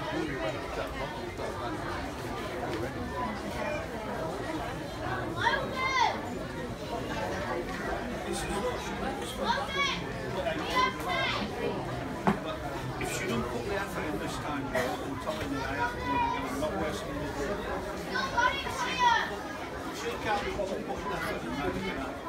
If she don't put the effort in this time, I'm telling you, I have to be a lot worse than this. She can't be putting effort in that.